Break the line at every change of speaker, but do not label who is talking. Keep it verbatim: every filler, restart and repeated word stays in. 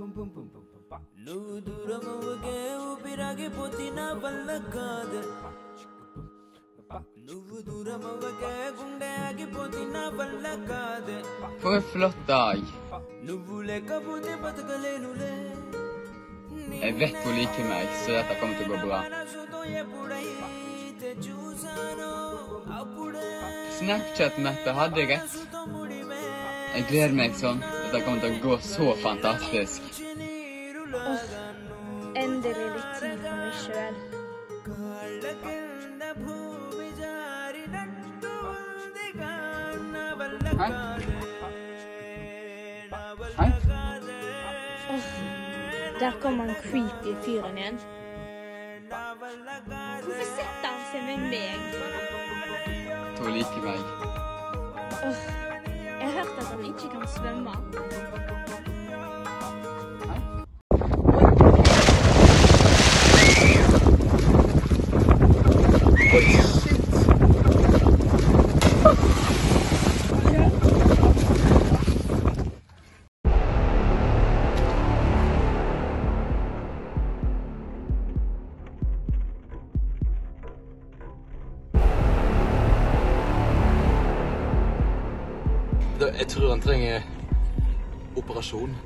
నువ్వు దూరమవగే ఊపిరాగిపోతి నా వల్ల కాదే నువ్వు దూరమవగే గుండె ఆగిపోతి నా వల్ల కాదే
For en flott dag.
నువ్వు లేకపోతే బతకలేనులే
Jeg vet hun liker meg, så dette kommer til å gå bra. Snapchat-Mette hadde rett. Jeg gleder meg sånn. Dette kommer til å gå så fantastisk.
Åh, endelig litt tid for meg selv.
Hei? Hei?
Åh, der kom han creepy fyren igjen. Hvorfor setter han seg med meg?
Hun liker meg.
Åh, jeg har hørt at han ikke kan svømme.
Hei?
Jeg tror han trenger operasjon.